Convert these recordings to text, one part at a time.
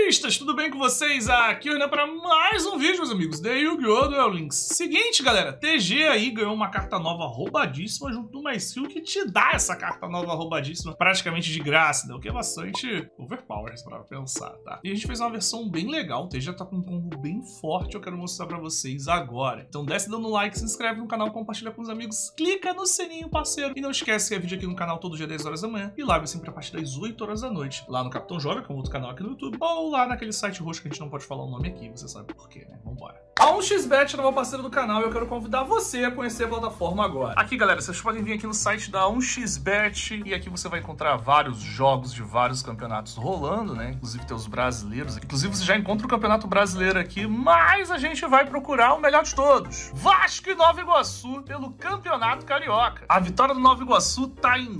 Duelistas, tudo bem com vocês? Aqui eu para mais um vídeo, meus amigos, de Yu-Gi-Oh! Duel Links. Seguinte, galera, TG aí ganhou uma carta nova roubadíssima junto de uma skill que te dá essa carta nova roubadíssima praticamente de graça, né? O que é bastante overpower pra pensar, tá? E a gente fez uma versão bem legal, o TG tá com um combo bem forte, eu quero mostrar pra vocês agora. Então desce dando like, se inscreve no canal, compartilha com os amigos, clica no sininho, parceiro, e não esquece que é vídeo aqui no canal todo dia 10 horas da manhã e live sempre a partir das 8 horas da noite, lá no Capitão Joga, que é um outro canal aqui no YouTube, ou lá naquele site roxo que a gente não pode falar o nome aqui, você sabe por quê, né? Vambora. A 1xBet é nova parceira do canal e eu quero convidar você a conhecer a plataforma agora. Aqui, galera, vocês podem vir aqui no site da 1xBet e aqui você vai encontrar vários jogos de vários campeonatos rolando, né? Inclusive tem os brasileiros. Inclusive você já encontra o campeonato brasileiro aqui, mas a gente vai procurar o melhor de todos. Vasco e Nova Iguaçu pelo Campeonato Carioca. A vitória do Nova Iguaçu tá em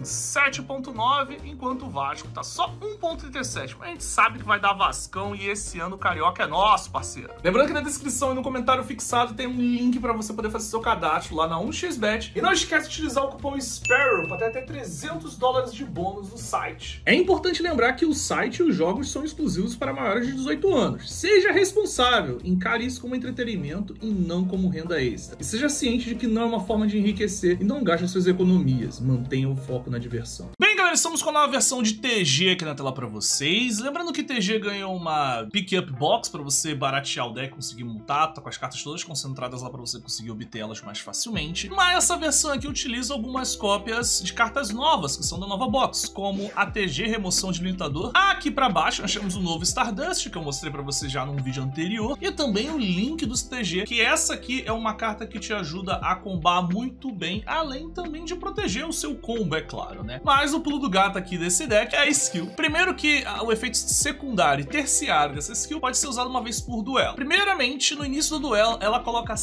7.9, enquanto o Vasco tá só 1.37. Mas a gente sabe que vai dar Vascão e esse ano o Carioca é nosso, parceiro. Lembrando que na descrição e no comentário fixado tem um link para você poder fazer seu cadastro lá na 1xBet. E não esquece de utilizar o cupom SPARROW para ter até $300 de bônus no site. É importante lembrar que o site e os jogos são exclusivos para maiores de 18 anos. Seja responsável, encare isso como entretenimento e não como renda extra. E seja ciente de que não é uma forma de enriquecer e não gaste suas economias. Mantenha o foco na diversão. Bem, galera, estamos com a nova versão de TG aqui na tela para vocês. Lembrando que TG ganhou uma Pick-Up Box para você baratear o deck, conseguir montar, tá com as cartas todas concentradas lá para você conseguir obter elas mais facilmente. Mas essa versão aqui utiliza algumas cópias de cartas novas, que são da nova box, como a TG Remoção de Limitador. Aqui para baixo nós temos o novo Stardust, que eu mostrei para você já num vídeo anterior, e também o Link dos TG, que essa aqui é uma carta que te ajuda a combar muito bem, além também de proteger o seu combo, é claro, né? Mas o pulo do gato aqui desse deck é a skill. Primeiro que o efeito secundário e terciário dessa skill pode ser usado uma vez por duelo. Primeiramente, no início do duelo, ela coloca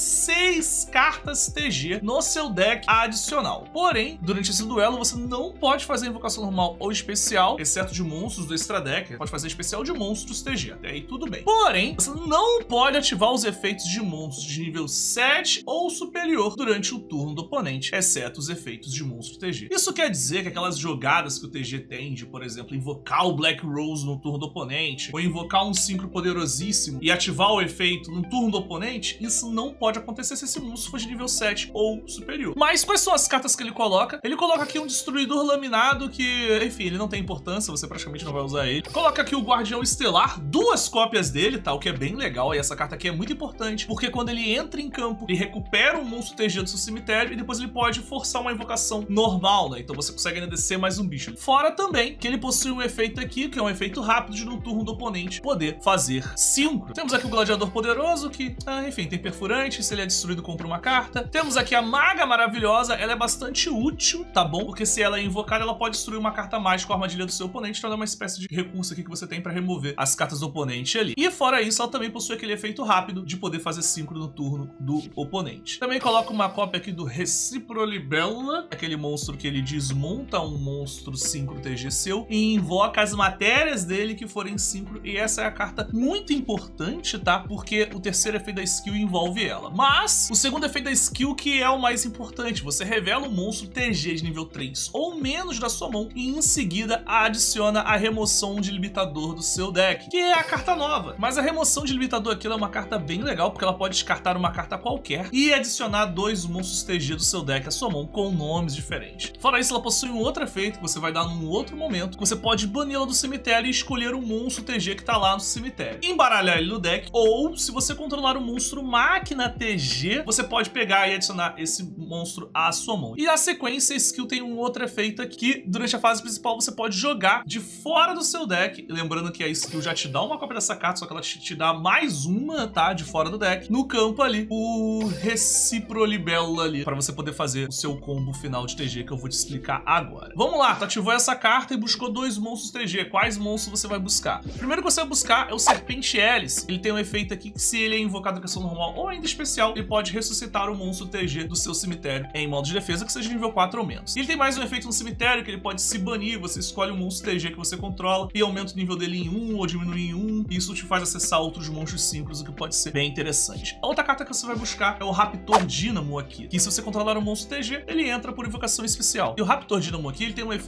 6 cartas TG no seu deck adicional. Porém, durante esse duelo, você não pode fazer invocação normal ou especial, exceto de monstros do extra deck. Pode fazer especial de monstros TG, até aí tudo bem. Porém, você não pode ativar os efeitos de monstros de nível 7 ou superior durante o turno do oponente, exceto os efeitos de monstros TG. Isso quer dizer que aquelas jogadas que o TG tem de, por exemplo, invocar o Black Rose no turno do oponente, ou invocar um Synchro poderosíssimo e ativar o efeito no turno do oponente, isso não pode acontecer se esse monstro for de nível 7 ou superior. Mas quais são as cartas que ele coloca? Ele coloca aqui um Destruidor Laminado que, enfim, ele não tem importância, você praticamente não vai usar ele. Coloca aqui o Guardião Estelar, 2 cópias dele, tá? O que é bem legal, e essa carta aqui é muito importante, porque quando ele entra em campo, ele recupera um monstro TG do seu cemitério e depois ele pode forçar uma invocação normal, né? Então você consegue ainda descer mais um bicho. Fora também que ele possui um efeito aqui, que é um efeito rápido de no turno do oponente poder fazer Synchro. Temos aqui o Gladiador Poderoso, que, enfim, tem perfurante, se ele é destruído, compra uma carta. Temos aqui a Maga Maravilhosa, ela é bastante útil, tá bom? Porque se ela é invocada, ela pode destruir uma carta mágica com a armadilha do seu oponente, então ela é uma espécie de recurso aqui que você tem pra remover as cartas do oponente ali. E fora isso, ela também possui aquele efeito rápido de poder fazer Synchro no turno do oponente. Também coloca uma cópia aqui do Reciprolibella, aquele monstro que ele desmonta um monstro Synchro TG seu e invoca as matérias dele que forem Synchro, e essa é a carta muito importante, tá? Porque o terceiro efeito da skill envolve ela. Mas o segundo efeito da skill que é o mais importante, você revela um monstro TG de nível 3 ou menos da sua mão e em seguida adiciona a remoção de limitador do seu deck, que é a carta nova. Mas a remoção de limitador aqui é uma carta bem legal, porque ela pode descartar uma carta qualquer e adicionar 2 monstros TG do seu deck à sua mão com nomes diferentes. Fora isso, ela possui um outro efeito que você vai dar num outro momento, que você pode bani-la do cemitério e escolher um monstro TG que tá lá no cemitério, embaralhar ele no deck, ou se você controlar o monstro máquina TG, você pode pegar e adicionar esse monstro à sua mão. E a sequência, a skill tem um outro efeito aqui, que durante a fase principal você pode jogar de fora do seu deck, lembrando que a skill já te dá uma cópia dessa carta, só que ela te dá mais uma, tá, de fora do deck, no campo ali, o Reciprolibella ali, pra você poder fazer o seu combo final de TG, que eu vou te explicar agora. Vamos lá, tu ativou essa carta e buscou 2 monstros TG. Quais monstros você vai buscar? O primeiro que você vai buscar é o Serpente Hélice. Ele tem um efeito aqui que, se ele é invocado em questão normal ou ainda especial, ele pode ressuscitar o monstro TG do seu cemitério em modo de defesa que seja nível 4 ou menos. E ele tem mais um efeito no cemitério, que ele pode se banir, você escolhe um monstro TG que você controla e aumenta o nível dele em 1 ou diminui em 1, e isso te faz acessar outros monstros síncronos, o que pode ser bem interessante. A outra carta que você vai buscar é o Raptor Dínamo aqui, que se você controlar um monstro TG, ele entra por invocação especial. E o Raptor Dínamo aqui, ele tem um efeito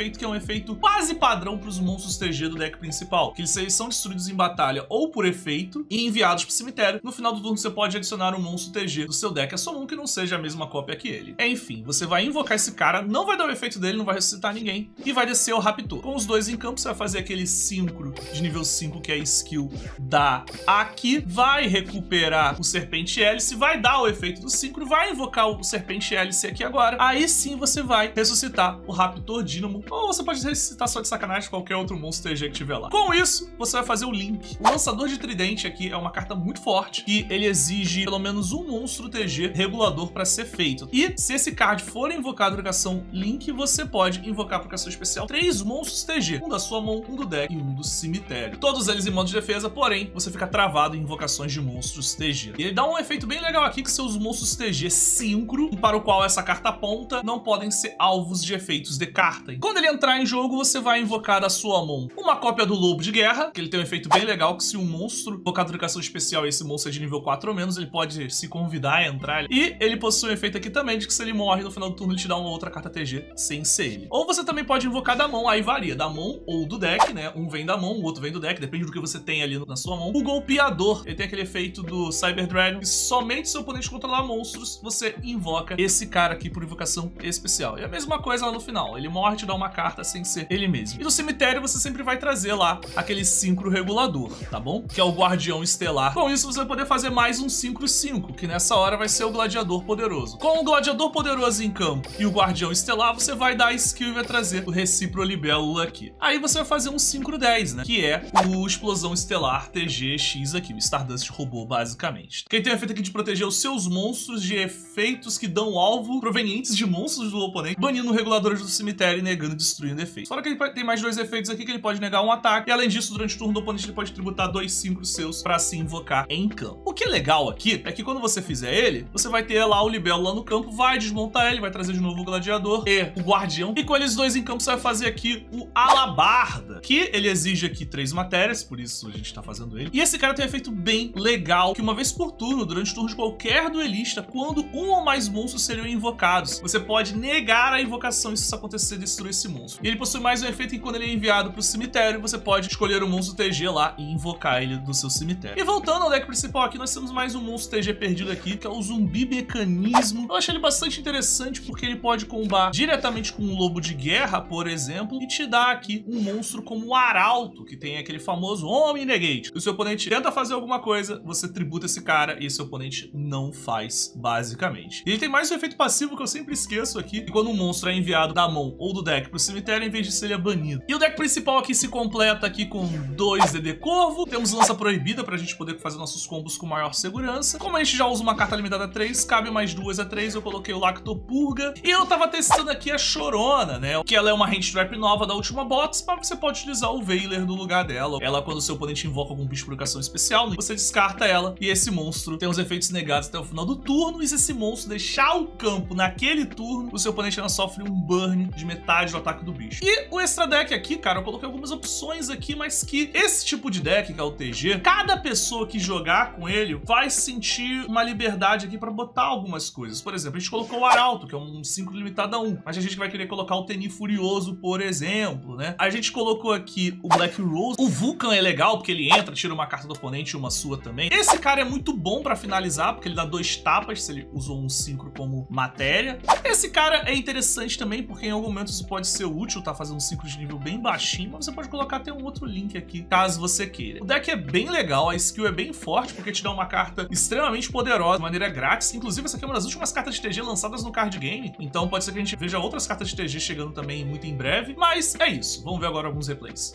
efeito que é um efeito quase padrão para os monstros TG do deck principal, que eles são destruídos em batalha ou por efeito e enviados pro cemitério. No final do turno você pode adicionar um monstro TG do seu deck à sua mão que não seja a mesma cópia que ele. Enfim, você vai invocar esse cara, não vai dar o efeito dele, não vai ressuscitar ninguém, e vai descer o Raptor. Com os dois em campo, você vai fazer aquele síncro de nível 5, que é a skill da Aqui, vai recuperar o Serpente Hélice, vai dar o efeito do síncro, vai invocar o Serpente Hélice aqui agora, aí sim você vai ressuscitar o Raptor Dínamo, ou você pode ressuscitar só de sacanagem qualquer outro monstro TG que tiver lá. Com isso, você vai fazer o Link. O Lançador de Tridente aqui é uma carta muito forte, que ele exige pelo menos um monstro TG regulador para ser feito. E se esse card for invocado na ligação Link, você pode invocar por aplicação especial 3 monstros TG, um da sua mão, um do deck e um do cemitério. Todos eles em modo de defesa, porém, você fica travado em invocações de monstros TG. E ele dá um efeito bem legal aqui, que seus monstros TG síncro, para o qual essa carta aponta, não podem ser alvos de efeitos de carta. Quando ele entrar em jogo, você vai invocar da sua mão uma cópia do Lobo de Guerra, que ele tem um efeito bem legal, que se um monstro invocado de ligação especial e esse monstro é de nível 4 ou menos, ele pode se convidar a entrar. E ele possui um efeito aqui também, de que se ele morre no final do turno, ele te dá uma outra carta TG sem ser ele. Ou você também pode invocar da mão, aí varia, da mão ou do deck, né? Um vem da mão, o outro vem do deck, depende do que você tem ali na sua mão. O Golpeador, ele tem aquele efeito do Cyber Dragon, que somente se o oponente controlar monstros, você invoca esse cara aqui por invocação especial. E a mesma coisa lá no final, ele morre e te dá uma carta sem ser ele mesmo. E no cemitério você sempre vai trazer lá aquele síncro regulador, tá bom? Que é o Guardião Estelar. Com isso você vai poder fazer mais um síncro 5, que nessa hora vai ser o Gladiador Poderoso. Com o Gladiador Poderoso em campo e o Guardião Estelar, você vai dar a skill e vai trazer o Recipro Libélula aqui. Aí você vai fazer um síncro 10, né? Que é o Explosão Estelar TGX aqui, o Stardust Robô, basicamente. Quem tem o efeito aqui de proteger os seus monstros de efeitos que dão alvo provenientes de monstros do oponente, banindo reguladores do cemitério e negando e destruindo efeitos. Fora que ele tem mais 2 efeitos aqui, que ele pode negar um ataque, e além disso, durante o turno do oponente, ele pode tributar 2 síncros seus pra se invocar em campo. O que é legal aqui é que quando você fizer ele, você vai ter lá o Libélula no campo, vai desmontar ele, vai trazer de novo o Gladiador e o Guardião, e com eles dois em campo você vai fazer aqui o Alabarda, que ele exige aqui 3 matérias, por isso a gente tá fazendo ele. E esse cara tem um efeito bem legal, que uma vez por turno, durante o turno de qualquer duelista, quando um ou mais monstros seriam invocados, você pode negar a invocação e se isso acontecer, destruir esse monstro. E ele possui mais um efeito que quando ele é enviado pro cemitério, você pode escolher um monstro TG lá e invocar ele do seu cemitério. E voltando ao deck principal aqui, nós temos mais um monstro TG perdido aqui, que é o Zumbi Mecanismo. Eu achei ele bastante interessante porque ele pode combar diretamente com um Lobo de Guerra, por exemplo, e te dá aqui um monstro como o Arauto, que tem aquele famoso Homem Negate. Se o seu oponente tenta fazer alguma coisa, você tributa esse cara e seu oponente não faz, basicamente. E ele tem mais um efeito passivo que eu sempre esqueço aqui, que quando um monstro é enviado da mão ou do deck pro cemitério, em vez disso ele é banido. E o deck principal aqui se completa aqui com 2 DD Corvo, temos Lança Proibida pra gente poder fazer nossos combos com maior segurança. Como a gente já usa uma carta limitada a 3, cabe mais 2 a 3, eu coloquei o Lactopurga. E eu tava testando aqui a Chorona, né? Que ela é uma hand trap nova da última box, mas você pode utilizar o Veiler no lugar dela. Ela, quando o seu oponente invoca algum bicho por ocasião especial, você descarta ela e esse monstro tem os efeitos negados até o final do turno. E se esse monstro deixar o campo naquele turno, o seu oponente ainda sofre um burn de metade do ataque do bicho. E o extra deck aqui, cara, eu coloquei algumas opções aqui, mas que esse tipo de deck, que é o TG, cada pessoa que jogar com ele vai sentir uma liberdade aqui pra botar algumas coisas. Por exemplo, a gente colocou o Arauto, que é um 5 limitado a 1, mas a gente vai querer colocar o Teni Furioso, por exemplo, né? A gente colocou aqui o Black Rose. O Vulcan é legal, porque ele entra, tira uma carta do oponente e uma sua também. Esse cara é muito bom pra finalizar, porque ele dá 2 tapas, se ele usou um síncro como matéria. Esse cara é interessante também, porque em algum momento isso pode ser útil, tá fazendo um ciclo de nível bem baixinho, mas você pode colocar até um outro link aqui, caso você queira. O deck é bem legal, a skill é bem forte, porque te dá uma carta extremamente poderosa, de maneira grátis. Inclusive, essa aqui é uma das últimas cartas de TG lançadas no card game, então pode ser que a gente veja outras cartas de TG chegando também muito em breve, mas é isso. Vamos ver agora alguns replays.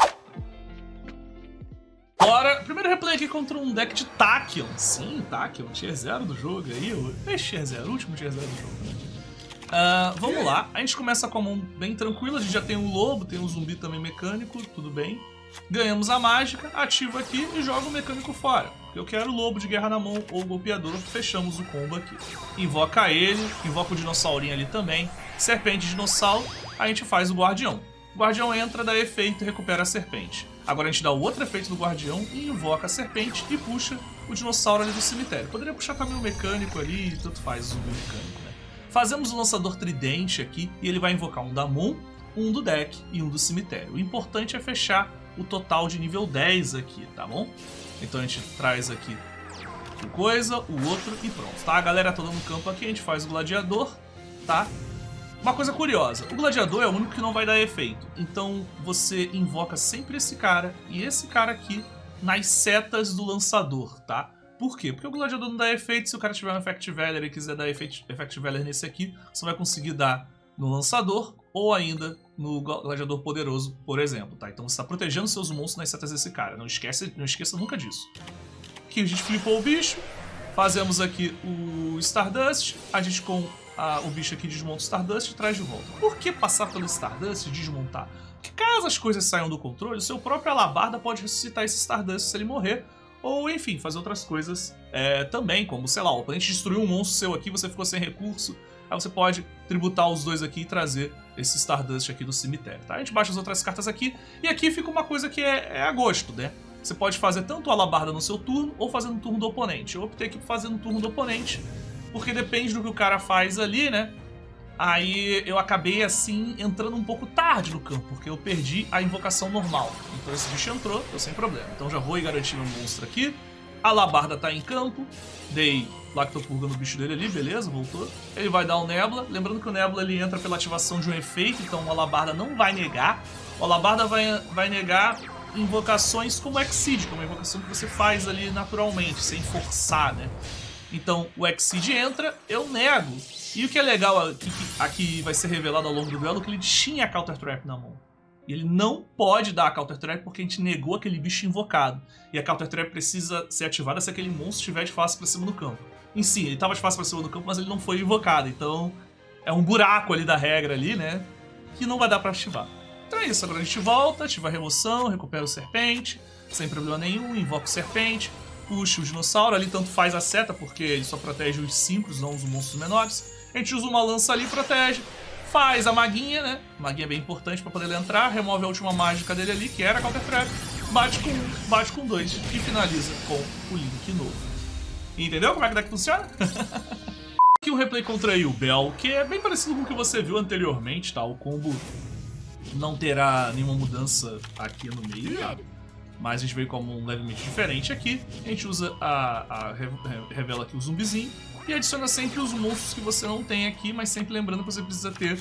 Bora, primeiro replay aqui contra um deck de Tachyon. Sim, Tachyon, tier 0 do jogo aí, o tier 0, o último tier 0 do jogo. Vamos lá, a gente começa com a mão bem tranquila, a gente já tem um lobo, tem um zumbi também mecânico, tudo bem. Ganhamos a mágica, ativo aqui e jogo o mecânico fora. Eu quero o Lobo de Guerra na mão ou o Golpeador, fechamos o combo aqui. Invoca ele, invoca o dinossaurinho ali também. Serpente e dinossauro, a gente faz o Guardião. O Guardião entra, dá efeito e recupera a serpente. Agora a gente dá o outro efeito do Guardião e invoca a serpente e puxa o dinossauro ali do cemitério. Poderia puxar também o mecânico ali, tanto faz o zumbi mecânico, né? Fazemos o Lançador Tridente aqui e ele vai invocar um Damon, um do deck e um do cemitério. O importante é fechar o total de nível 10 aqui, tá bom? Então a gente traz aqui uma coisa, o outro e pronto, tá? A galera toda no campo aqui, a gente faz o gladiador, tá? Uma coisa curiosa, o gladiador é o único que não vai dar efeito, então você invoca sempre esse cara e esse cara aqui nas setas do lançador, tá? Por quê? Porque o gladiador não dá efeito, se o cara tiver um Effect Valor e quiser dar Effect Valor nesse aqui, você vai conseguir dar no lançador ou ainda no gladiador poderoso, por exemplo, tá? Então você está protegendo seus monstros nas setas desse cara, não esqueça nunca disso. Aqui a gente flipou o bicho, fazemos aqui o Stardust, a gente com o bicho aqui desmonta o Stardust e traz de volta. Por que passar pelo Stardust e desmontar? Porque caso as coisas saiam do controle, o seu próprio Alabarda pode ressuscitar esse Stardust se ele morrer, ou enfim, fazer outras coisas também, como, sei lá, o oponente destruiu um monstro seu aqui, você ficou sem recurso, aí você pode tributar os dois aqui e trazer esse Stardust aqui do cemitério, tá? A gente baixa as outras cartas aqui, e aqui fica uma coisa que é a gosto, né? Você pode fazer tanto o Alabarda no seu turno, ou fazer no turno do oponente. Eu optei aqui por fazer no turno do oponente, porque depende do que o cara faz ali, né? Aí eu acabei, assim, entrando um pouco tarde no campo, porque eu perdi a invocação normal. Então esse bicho entrou, eu sem problema. Então já vou ir garantindo um monstro aqui. A Alabarda tá em campo. Dei Lactopurga no bicho dele ali, beleza, voltou. Ele vai dar o Nebula. Lembrando que o Nebula ele entra pela ativação de um efeito, então o Alabarda não vai negar. O Alabarda vai negar invocações como Exceed, que é uma invocação que você faz ali naturalmente, sem forçar, né? Então o Exceed entra, eu nego. E o que é legal aqui vai ser revelado ao longo do duelo, que ele tinha a Counter Trap na mão. E ele não pode dar a Counter Trap porque a gente negou aquele bicho invocado. E a Counter Trap precisa ser ativada se aquele monstro estiver de face pra cima no campo. Em si, ele estava de face pra cima do campo, mas ele não foi invocado. Então é um buraco ali da regra ali, né? Que não vai dar pra ativar. Então é isso, agora a gente volta, ativa a remoção, recupera o Serpente, sem problema nenhum, invoca o Serpente, puxa o Dinossauro, ali tanto faz a seta, porque ele só protege os simples, não os monstros menores. A gente usa uma lança ali e protege, faz a maguinha, né? Maguinha é bem importante pra poder ele entrar, remove a última mágica dele ali, que era a Counter Trap, bate com um, bate com dois e finaliza com o Link novo. Entendeu como é que o deck funciona? Aqui um replay contra o Bell, que é bem parecido com o que você viu anteriormente, tá? O combo não terá nenhuma mudança aqui no meio, tá? Mas a gente veio como um levemente diferente aqui. A gente usa revela aqui o zumbizinho e adiciona sempre os monstros que você não tem aqui, mas sempre lembrando que você precisa ter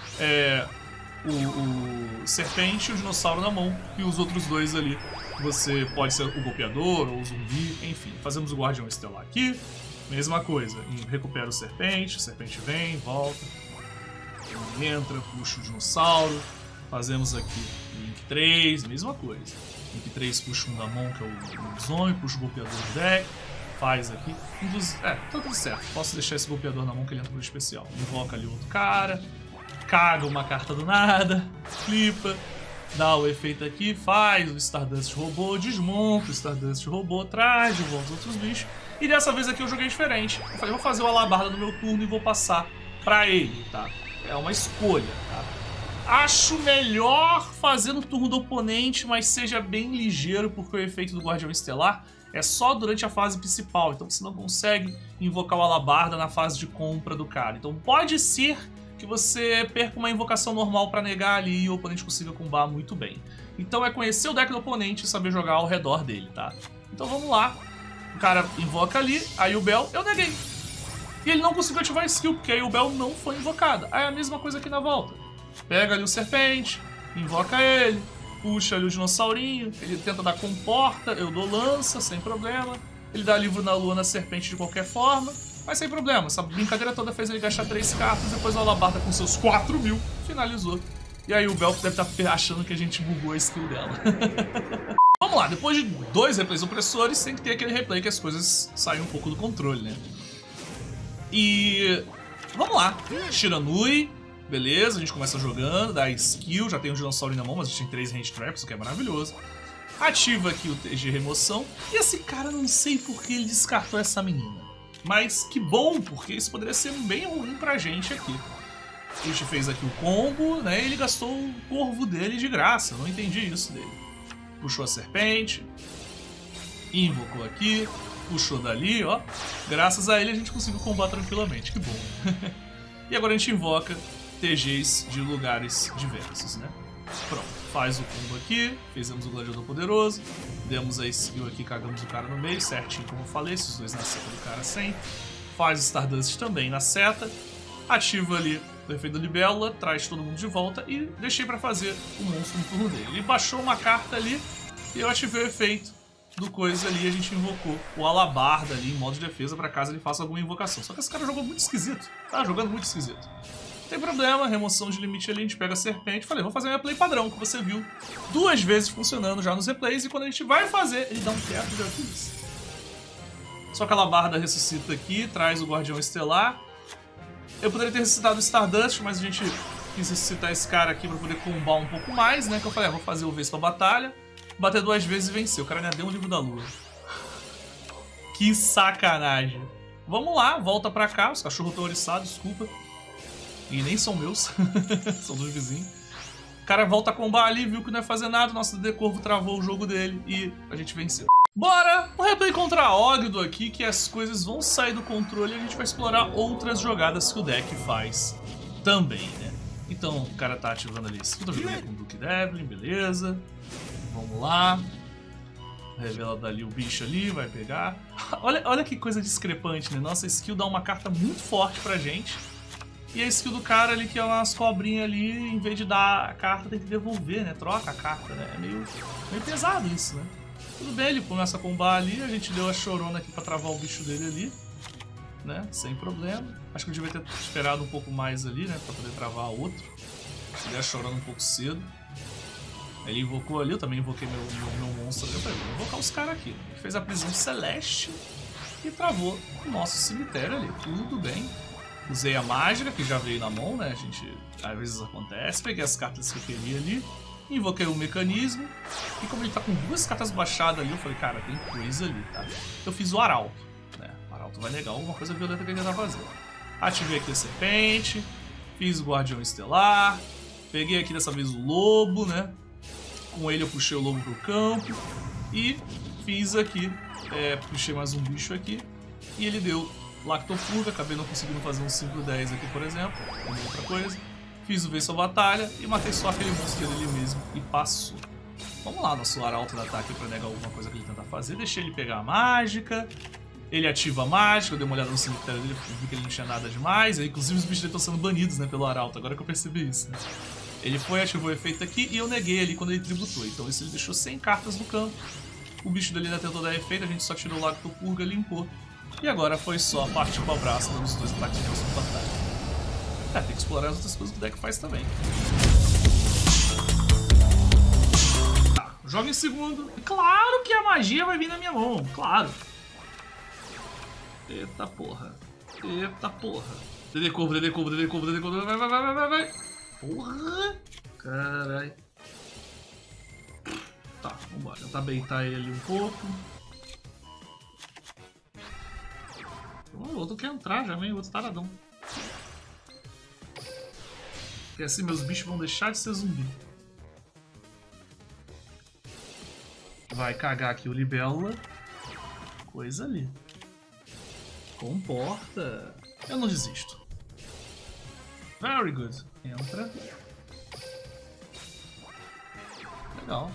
o Serpente e o Dinossauro na mão, e os outros dois ali você pode ser o Golpeador ou o Zumbi, enfim. Fazemos o Guardião Estelar aqui, mesma coisa, recupera o Serpente vem, volta, entra, puxa o Dinossauro, fazemos aqui Link 3, mesma coisa. Link 3 puxa um da mão, que é o lobisomem, puxa o Golpeador do deck, faz aqui. Tá tudo certo. Posso deixar esse Golpeador na mão que ele entra pro especial. Invoca ali outro cara, caga uma carta do nada, flipa, dá o efeito aqui, faz o Stardust Robô, desmonta o Stardust Robô, traz de volta os outros bichos. E dessa vez aqui eu joguei diferente. Eu falei, vou fazer o Alabarda no meu turno e vou passar pra ele, tá? É uma escolha, tá? Acho melhor fazer no turno do oponente, mas seja bem ligeiro, porque o efeito do Guardião Estelar é só durante a fase principal, então você não consegue invocar o Alabarda na fase de compra do cara. Então pode ser que você perca uma invocação normal pra negar ali e o oponente consiga combar muito bem. Então é conhecer o deck do oponente e saber jogar ao redor dele, tá? Então vamos lá. O cara invoca ali, aí o Bell, eu neguei. E ele não conseguiu ativar a skill, porque aí o Bell não foi invocado. Aí é a mesma coisa aqui na volta. Pega ali o Serpente, invoca ele, puxa ali o Dinossaurinho, ele tenta dar comporta, eu dou lança, sem problema. Ele dá livro na lua na Serpente de qualquer forma, mas sem problema. Essa brincadeira toda fez ele gastar 3 cartas, depois o Alabarda com seus 4.000 finalizou. E aí o Bell deve estar achando que a gente bugou a skill dela. Vamos lá, depois de 2 replays opressores, tem que ter aquele replay que as coisas saem um pouco do controle, né? E vamos lá, Shiranui. Beleza, a gente começa jogando, dá skill, já tem um dinossauro na mão, mas a gente tem 3 hand traps, o que é maravilhoso. Ativa aqui o TG remoção. E esse cara, não sei por que ele descartou essa menina. Mas que bom, porque isso poderia ser bem ruim pra gente aqui. A gente fez aqui o combo, né, e ele gastou o corvo dele de graça, não entendi isso dele. Puxou a serpente, invocou aqui, puxou dali, ó. Graças a ele a gente conseguiu combar tranquilamente, que bom. E agora a gente invoca TGs de lugares diversos, né? Pronto, faz o combo aqui, fizemos o Gladiador Poderoso, demos a skill aqui, cagamos o cara no meio, certinho como eu falei, esses dois na seta do cara sempre. Faz o Stardust também na seta, ativa ali o efeito da Libélula, traz todo mundo de volta e deixei pra fazer o monstro no turno dele. Ele baixou uma carta ali e eu ativei o efeito do coisa ali, a gente invocou o Alabarda ali em modo de defesa pra caso ele faça alguma invocação. Só que esse cara jogou muito esquisito, tá jogando muito esquisito. Não tem problema, remoção de limite ali, a gente pega a serpente. Falei, vou fazer minha play padrão, que você viu 2 vezes funcionando já nos replays. E quando a gente vai fazer, ele dá um teto de Aquiles. Só que a Alabarda ressuscita aqui, traz o Guardião Estelar. Eu poderia ter ressuscitado o Stardust, mas a gente quis ressuscitar esse cara aqui pra poder combar um pouco mais, né? Que eu falei, vou fazer o Vespa Batalha, bater 2 vezes e vencer. O cara ainda deu um livro da lua. Que sacanagem. Vamos lá, volta pra cá. Os cachorros estão oriçados, desculpa. E nem são meus, são dos vizinhos. O cara volta a combar ali, viu que não ia fazer nada, nosso DD Corvo travou o jogo dele e a gente venceu. Bora! Um replay contra a Ogdo aqui, que as coisas vão sair do controle e a gente vai explorar outras jogadas que o deck faz também, né? Então o cara tá ativando ali esse tô jogando com o Duke Devlin, beleza. Vamos lá. Revela dali o bicho ali, vai pegar. Olha que coisa discrepante, né? Nossa skill dá uma carta muito forte pra gente. E a skill do cara ali, que é umas cobrinhas ali, em vez de dar a carta, tem que devolver, né? Troca a carta, né? É meio pesado isso, né? Tudo bem, ele começa a combar ali, a gente deu a chorona aqui pra travar o bicho dele ali, né? Sem problema. Acho que eu devia ter esperado um pouco mais ali, né? Pra poder travar outro. Ele ia chorando um pouco cedo. Ele invocou ali, eu também invoquei meu monstro ali. Eu falei, vou invocar os caras aqui. Ele fez a prisão celeste e travou o nosso cemitério ali. Tudo bem. Usei a mágica, que já veio na mão, né? A gente, às vezes acontece. Peguei as cartas que eu queria ali. Invoquei o mecanismo. E como ele tá com 2 cartas baixadas ali, eu falei, cara, tem coisa ali, tá? Eu fiz o Arauto, né? O Arauto vai negar alguma coisa violenta que ele tá fazendo. Ativei aqui a serpente. Fiz o Guardião Estelar. Peguei aqui dessa vez o lobo, né? Com ele eu puxei o lobo pro campo. E fiz aqui, puxei mais um bicho aqui. E ele deu Lactofurga, acabei não conseguindo fazer um 5-10 aqui, por exemplo, ou outra coisa. Fiz o Vespa Batalha e matei só aquele monstro dele mesmo e passou. Vamos lá, nosso Arauto da ataque pra negar alguma coisa que ele tenta fazer. Deixei ele pegar a mágica, ele ativa a mágica, eu dei uma olhada no cemitério dele, vi que ele não tinha nada demais. Aí, inclusive os bichos dele estão sendo banidos, né, pelo Arauto, agora que eu percebi isso. Né? Ele foi, ativou o efeito aqui e eu neguei ali quando ele tributou, então isso ele deixou 100 cartas no campo. O bicho dele ainda tentou dar efeito, a gente só tirou o Lactofurga, limpou. E agora foi só partir com o abraço nos 2 ataques de batalha. Tem que explorar as outras coisas que o deck faz também. Tá, joga em segundo. Claro que a magia vai vir na minha mão, claro. Eita porra. Eita porra. DD Corvo, DD Corvo, DD Corvo, DD Corvo. Vai. Porra. Caralho. Tá, vambora. Tentar baitar ele ali um pouco. O outro quer entrar já, o outro taradão. Porque assim meus bichos vão deixar de ser zumbi. Vai cagar aqui o Libélula. Coisa ali. Comporta. Eu não desisto. Very good. Entra. Legal.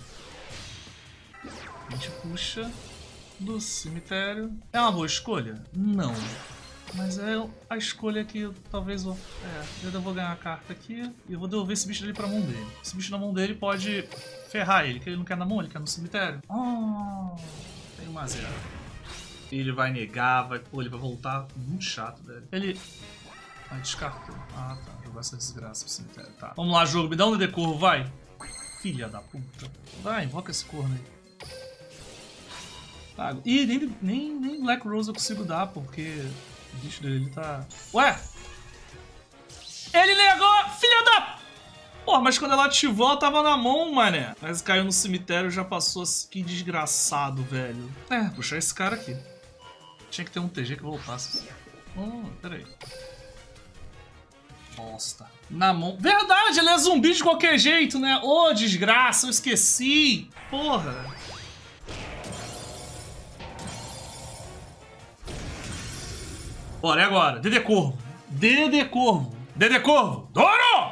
A gente puxa do cemitério. É uma boa escolha? Não. Mas é a escolha que eu talvez vou... eu vou ganhar a carta aqui e eu vou devolver esse bicho ali pra mão dele. Esse bicho na mão dele pode ferrar ele, que ele não quer na mão, ele quer no cemitério. Oh, tem uma 0. Ele vai negar, ele vai voltar. Muito chato, velho. Ele... Ah, descartou. Ah, tá. Jogou essa desgraça pro cemitério. Tá. Vamos lá, jogo. Me dá um DD Corvo, vai. Filha da puta. Vai, invoca esse corno aí. Tá. Ih, nem Black Rose eu consigo dar, porque o bicho dele tá... Ué! Ele negou! Filha da... Porra, mas quando ela ativou, ela tava na mão, mané. Mas caiu no cemitério e já passou assim. Que desgraçado, velho. Puxar esse cara aqui. Tinha que ter um TG que voltasse. Peraí. Bosta. Na mão... Verdade, ele é zumbi de qualquer jeito, né? Ô, desgraça, eu esqueci. Porra. Bora, é agora. DD Corvo. DD Corvo. DD Corvo. Doro!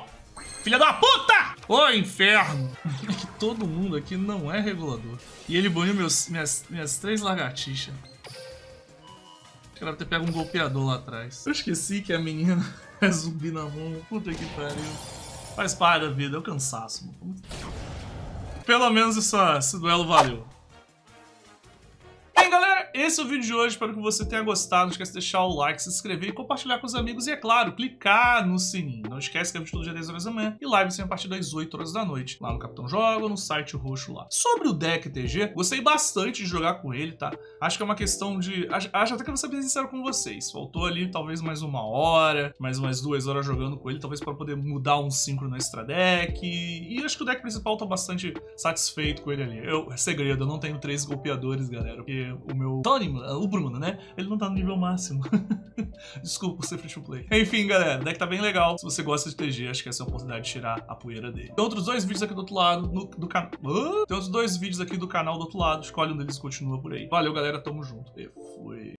Filha da puta! Ô, inferno! É que todo mundo aqui não é regulador. E ele baniu minhas 3 lagartixas. Acho que era ter pego um golpeador lá atrás. Eu esqueci que a menina é zumbi na mão. Puta que pariu. Faz parte da vida, é o cansaço, mano. Pelo menos esse duelo valeu. Bem, galera, esse é o vídeo de hoje. Espero que você tenha gostado. Não esquece de deixar o like, se inscrever e compartilhar com os amigos. E, é claro, clicar no sininho. Não esquece que é vídeo todo dia 10 horas da manhã e live sempre a partir das 8 horas da noite. Lá no Capitão Joga, no site roxo lá. Sobre o deck TG, gostei bastante de jogar com ele, tá? Acho que é uma questão de... Acho até que eu vou ser bem sincero com vocês. Faltou ali talvez mais 1 hora, mais umas 2 horas jogando com ele, talvez para poder mudar um synchro no extra deck. E acho que o deck principal tá bastante satisfeito com ele ali. Segredo, eu não tenho 3 golpeadores, galera, porque o meu Tony, o Bruno, né? Ele não tá no nível máximo. Desculpa por ser free to play. Enfim, galera, o deck tá bem legal. Se você gosta de TG, acho que essa é a oportunidade de tirar a poeira dele. Tem outros 2 vídeos aqui do outro lado do canal. Tem outros 2 vídeos aqui do canal do outro lado. Escolhe um deles e continua por aí. Valeu, galera. Tamo junto. E fui.